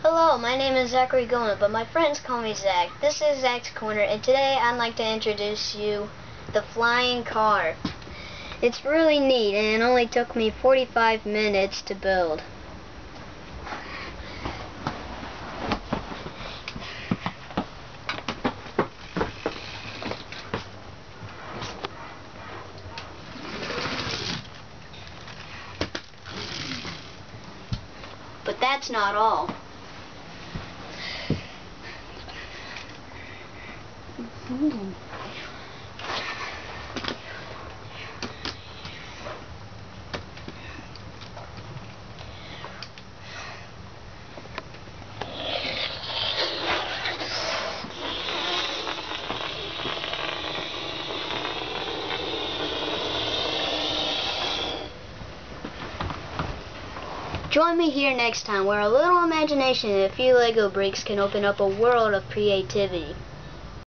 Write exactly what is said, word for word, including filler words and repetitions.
Hello, my name is Zachary Gona, but my friends call me Zach. This is Zach's Corner, and today I'd like to introduce you the flying car. It's really neat, and it only took me forty-five minutes to build. But that's not all. Mm-hmm. Join me here next time, where a little imagination and a few Lego bricks can open up a world of creativity.